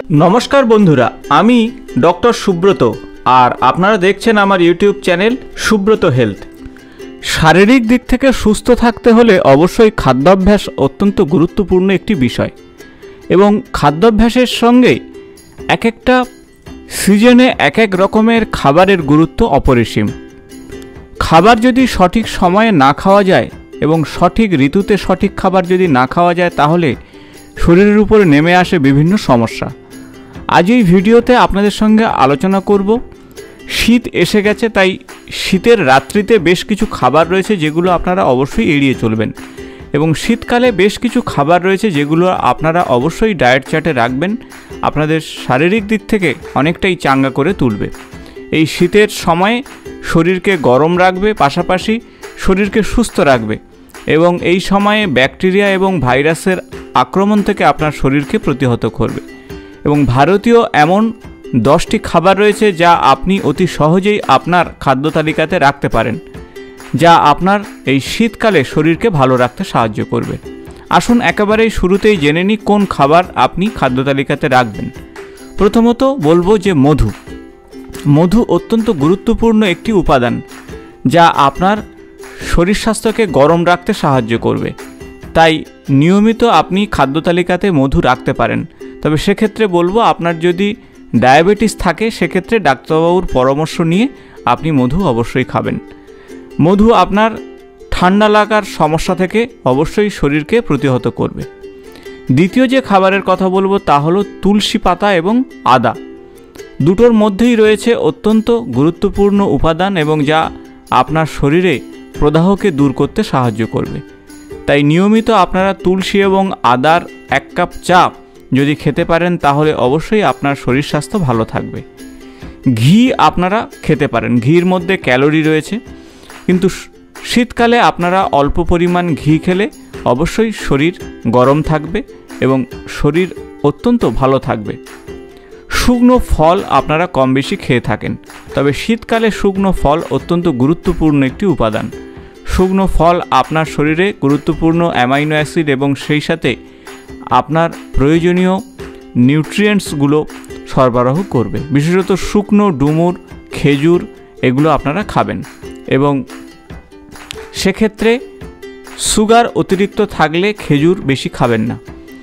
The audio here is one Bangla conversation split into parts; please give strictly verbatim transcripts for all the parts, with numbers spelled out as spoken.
नमस्कार बंधुरा, आमी डॉक्टर सुब्रत और आपनारा देखछेन आमार यूट्यूब चैनल सुब्रत हेल्थ। शारीरिक दिक थेके सुस्थ थाकते होले अवश्यई खाद्याभ्यास अत्यंत गुरुत्वपूर्ण एकटी विषय एवं खाद्याभ्यासेर संगे एक एकटा सीजने एक एक रकमेर खाबारेर गुरुत्व अपरिसीम। खाबार यदि सठिक समये ना खावा जाए एवं सठिक ऋतुते सठिक खाबार यदि ना खावा जाए ताहले शरीरेर उपरे नेमे आसे विभिन्न समस्या। आज এই ভিডিওতে আপনাদের সঙ্গে আলোচনা করব শীত এসে গেছে, তাই শীতের রাত্রিতে বেশ কিছু খাবার রয়েছে যেগুলো আপনারা অবশ্যই এড়িয়ে চলবেন এবং শীতকালে বেশ কিছু খাবার রয়েছে যেগুলো আপনারা অবশ্যই ডায়েট চার্টে রাখবেন, আপনাদের শারীরিক দিক থেকে অনেকটাই চাঙ্গা করে তুলবে। এই শীতের সময়ে শরীরকে গরম রাখবে, পাশাপাশি শরীরকে সুস্থ রাখবে এবং এই সময়ে ব্যাকটেরিয়া এবং ভাইরাসের আক্রমণ থেকে আপনার শরীরকে প্রতিহত করবে। এবং ভারতীয় এমন দশটি খাবার রয়েছে যা আপনি অতি সহজেই আপনার খাদ্য তালিকাতে রাখতে পারেন, যা আপনার এই শীতকালে শরীরকে ভালো রাখতে সাহায্য করবে। আসুন একেবারেই শুরুতেই জেনে নিই কোন খাবার আপনি খাদ্য তালিকাতে রাখবেন। প্রথমত বলবো যে মধু। মধু অত্যন্ত গুরুত্বপূর্ণ একটি উপাদান যা আপনার শরীর স্বাস্থ্যকে গরম রাখতে সাহায্য করবে, তাই নিয়মিত আপনি খাদ্য তালিকাতে মধু রাখতে পারেন। তবে সেক্ষেত্রে বলবো আপনার যদি ডায়াবেটিস থাকে সেক্ষেত্রে ডাক্তারবাবুর পরামর্শ নিয়ে আপনি মধু অবশ্যই খাবেন। মধু আপনার ঠান্ডা লাগার সমস্যা থেকে অবশ্যই শরীরকে প্রতিহত করবে। দ্বিতীয় যে খাবারের কথা বলবো তা হলো তুলসী পাতা এবং আদা। দুটোর মধ্যেই রয়েছে অত্যন্ত গুরুত্বপূর্ণ উপাদান এবং যা আপনার শরীরে প্রদাহকে দূর করতে সাহায্য করবে। তাই নিয়মিত আপনারা তুলসী এবং আদার এক কাপ চা যদি খেতে পারেন তাহলে অবশ্যই আপনার শরীর স্বাস্থ্য ভালো থাকবে। ঘি আপনারা খেতে পারেন, ঘির মধ্যে ক্যালোরি রয়েছে, কিন্তু শীতকালে আপনারা অল্প পরিমাণ ঘি খেলে অবশ্যই শরীর গরম থাকবে এবং শরীর অত্যন্ত ভালো থাকবে। শুকনো ফল আপনারা কম বেশি খেয়ে থাকেন, তবে শীতকালে শুকনো ফল অত্যন্ত গুরুত্বপূর্ণ একটি উপাদান। শুকনো ফল আপনার শরীরে গুরুত্বপূর্ণ অ্যামাইনো অ্যাসিড এবং সেই সাথে আপনার প্রয়োজনীয় নিউট্রিয়েন্টসগুলো সরবরাহ করবে। বিশেষত শুকনো ডুমুর, খেজুর এগুলো আপনারা খাবেন এবং সেক্ষেত্রে সুগার অতিরিক্ত থাকলে খেজুর বেশি খাবেন না।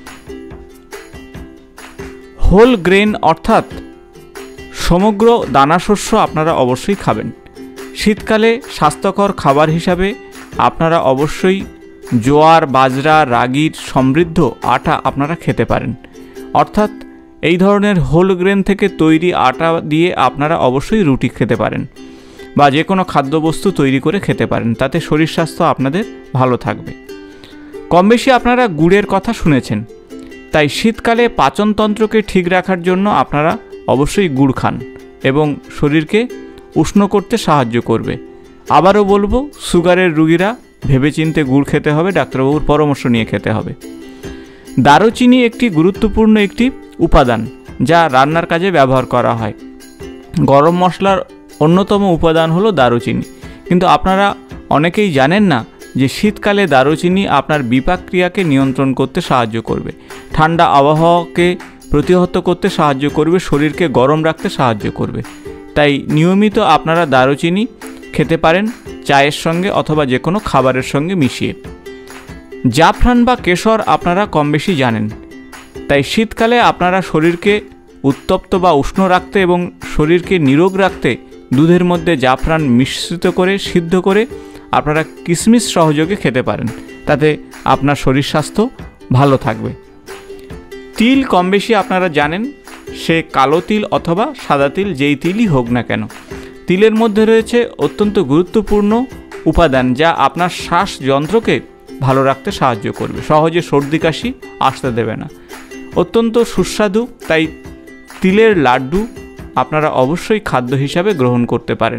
হোল গ্রেন অর্থাৎ সমগ্র দানাশস্য আপনারা অবশ্যই খাবেন। শীতকালে স্বাস্থ্যকর খাবার হিসাবে আপনারা অবশ্যই জোয়ার, বাজরা, রাগির সমৃদ্ধ আটা আপনারা খেতে পারেন। অর্থাৎ এই ধরনের হোল গ্রেন থেকে তৈরি আটা দিয়ে আপনারা অবশ্যই রুটি খেতে পারেন বা যে কোনো খাদ্যবস্তু তৈরি করে খেতে পারেন, তাতে শরীর স্বাস্থ্য আপনাদের ভালো থাকবে। কম বেশি আপনারা গুড়ের কথা শুনেছেন, তাই শীতকালে পাচনতন্ত্রকে ঠিক রাখার জন্য আপনারা অবশ্যই গুড় খান এবং শরীরকে উষ্ণ করতে সাহায্য করবে। আবারও বলবো, সুগারের রোগীরা ভেবেচিন্তে গুড় খেতে হবে, ডাক্তারবাবুর পরামর্শ নিয়ে খেতে হবে। দারুচিনি একটি গুরুত্বপূর্ণ একটি উপাদান যা রান্নার কাজে ব্যবহার করা হয়। গরম মশলার অন্যতম উপাদান হলো দারুচিনি, কিন্তু আপনারা অনেকেই জানেন না যে শীতকালে দারুচিনি আপনার বিপাক ক্রিয়াকে নিয়ন্ত্রণ করতে সাহায্য করবে, ঠান্ডা আবহাওয়াকে প্রতিহত করতে সাহায্য করবে, শরীরকে গরম রাখতে সাহায্য করবে। তাই নিয়মিত আপনারা দারুচিনি খেতে পারেন চায়ের সঙ্গে অথবা যে কোনো খাবারের সঙ্গে মিশিয়ে। জাফরান বা কেশর আপনারা কম বেশি জানেন, তাই শীতকালে আপনারা শরীরকে উত্তপ্ত বা উষ্ণ রাখতে এবং শরীরকে নিরোগ রাখতে দুধের মধ্যে জাফরান মিশ্রিত করে সিদ্ধ করে আপনারা কিশমিশ সহযোগে খেতে পারেন, তাতে আপনার শরীর স্বাস্থ্য ভালো থাকবে। তিল কম বেশি আপনারা জানেন, সে কালো তিল অথবা সাদা তিল যেই তিলই হোক না কেন, তিলের মধ্যে রয়েছে অত্যন্ত গুরুত্বপূর্ণ উপাদান যা আপনার শ্বাসযন্ত্রকে ভালো রাখতে সাহায্য করবে, সহজে সর্দি কাশি আসতে দেবে না, অত্যন্ত সুস্বাদু। তাই তিলের লাড্ডু আপনারা অবশ্যই খাদ্য হিসাবে গ্রহণ করতে পারেন।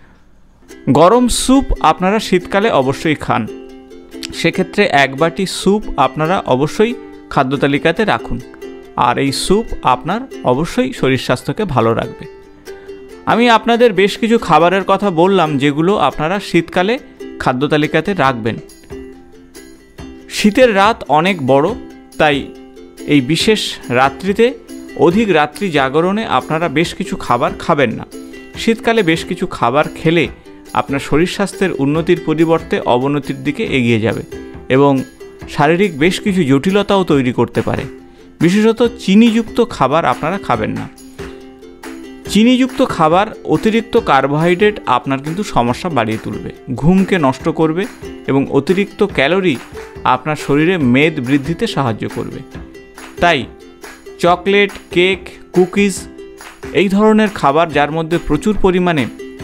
গরম স্যুপ আপনারা শীতকালে অবশ্যই খান, সেক্ষেত্রে এক বাটি স্যুপ আপনারা অবশ্যই খাদ্য তালিকাতে রাখুন, আর এই স্যুপ আপনার অবশ্যই শরীর স্বাস্থ্যকে ভালো রাখবে। আমি আপনাদের বেশ কিছু খাবারের কথা বললাম যেগুলো আপনারা শীতকালে খাদ্য তালিকাতে রাখবেন। শীতের রাত অনেক বড়, তাই এই বিশেষ রাত্রিতে অধিক রাত্রি জাগরণে আপনারা বেশ কিছু খাবার খাবেন না। শীতকালে বেশ কিছু খাবার খেলে আপনার শরীর স্বাস্থ্যের উন্নতির পরিবর্তে অবনতির দিকে এগিয়ে যাবে এবং শারীরিক বেশ কিছু জটিলতাও তৈরি করতে পারে। বিশেষত চিনিযুক্ত খাবার আপনারা খাবেন না। চিনিযুক্ত খাবার অতিরিক্ত কার্বোহাইড্রেট আপনার কিন্তু সমস্যা বাড়িয়ে তুলবে, ঘুমকে নষ্ট করবে এবং অতিরিক্ত ক্যালোরি আপনার শরীরে মেদ বৃদ্ধিতে সাহায্য করবে। তাই চকলেট, কেক, কুকিজ এই ধরনের খাবার যার মধ্যে প্রচুর পরিমাণে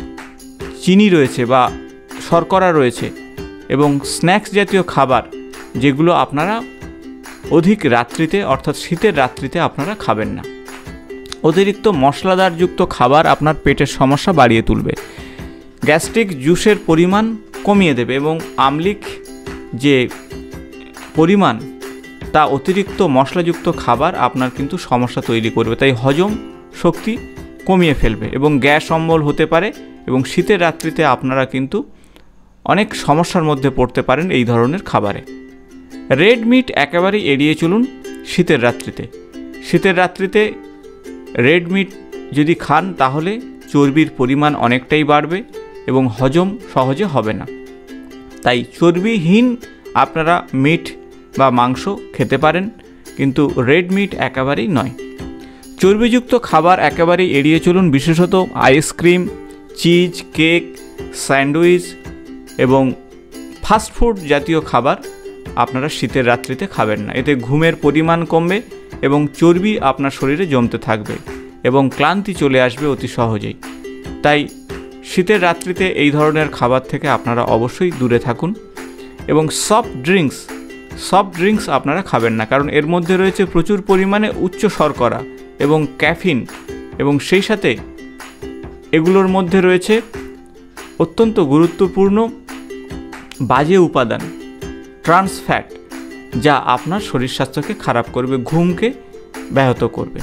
চিনি রয়েছে বা শর্করা রয়েছে এবং স্ন্যাক্স জাতীয় খাবার যেগুলো আপনারা অধিক রাত্রিতে অর্থাৎ শীতের রাত্রিতে আপনারা খাবেন না। অতিরিক্ত মশলাদারযুক্ত খাবার আপনার পেটের সমস্যা বাড়িয়ে তুলবে, গ্যাস্ট্রিক জুসের পরিমাণ কমিয়ে দেবে এবং আমলিক যে পরিমাণ তা অতিরিক্ত মশলাযুক্ত খাবার আপনার কিন্তু সমস্যা তৈরি করবে, তাই হজম শক্তি কমিয়ে ফেলবে এবং গ্যাস অম্বল হতে পারে এবং শীতের রাত্রিতে আপনারা কিন্তু অনেক সমস্যার মধ্যে পড়তে পারেন এই ধরনের খাবারে। রেড মিট একেবারেই এড়িয়ে চলুন শীতের রাত্রিতে। শীতের রাত্রিতে রেড মিট যদি খান তাহলে চর্বির পরিমাণ অনেকটাই বাড়বে এবং হজম সহজে হবে না। তাই চর্বিহীন আপনারা মিট বা মাংস খেতে পারেন, কিন্তু রেড মিট একেবারেই নয়। চর্বিযুক্ত খাবার একেবারেই এড়িয়ে চলুন, বিশেষত আইসক্রিম, চিজ, কেক, স্যান্ডউইচ এবং ফাস্টফুড জাতীয় খাবার আপনারা শীতের রাত্রিতে খাবেন না। এতে ঘুমের পরিমাণ কমবে এবং চর্বি আপনার শরীরে জমতে থাকবে এবং ক্লান্তি চলে আসবে অতি সহজেই। তাই শীতের রাত্রিতে এই ধরনের খাবার থেকে আপনারা অবশ্যই দূরে থাকুন। এবং সফট ড্রিঙ্কস সফট ড্রিঙ্কস আপনারা খাবেন না, কারণ এর মধ্যে রয়েছে প্রচুর পরিমাণে উচ্চ শর্করা এবং ক্যাফিন এবং সেই সাথে এগুলোর মধ্যে রয়েছে অত্যন্ত গুরুত্বপূর্ণ বাজে উপাদান ট্রান্স ফ্যাট, যা আপনার শরীর স্বাস্থ্যকে খারাপ করবে, ঘুমকে ব্যাহত করবে।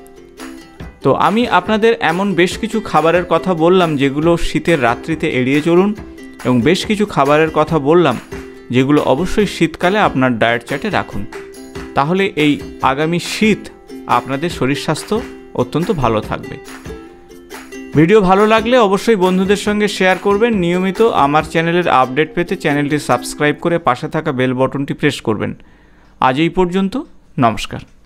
তো আমি আপনাদের এমন বেশ কিছু খাবারের কথা বললাম যেগুলো শীতের রাত্রিতে এড়িয়ে চলুন এবং বেশ কিছু খাবারের কথা বললাম যেগুলো অবশ্যই শীতকালে আপনার ডায়েট চার্টে রাখুন। তাহলে এই আগামী শীত আপনাদের শরীর স্বাস্থ্য অত্যন্ত ভালো থাকবে। ভিডিও ভালো লাগলে অবশ্যই বন্ধুদের সঙ্গে শেয়ার করবেন। নিয়মিত আমার চ্যানেলের আপডেট পেতে চ্যানেলটি সাবস্ক্রাইব করে পাশে থাকা বেল বটনটি প্রেস করবেন। আজ এই পর্যন্ত, নমস্কার।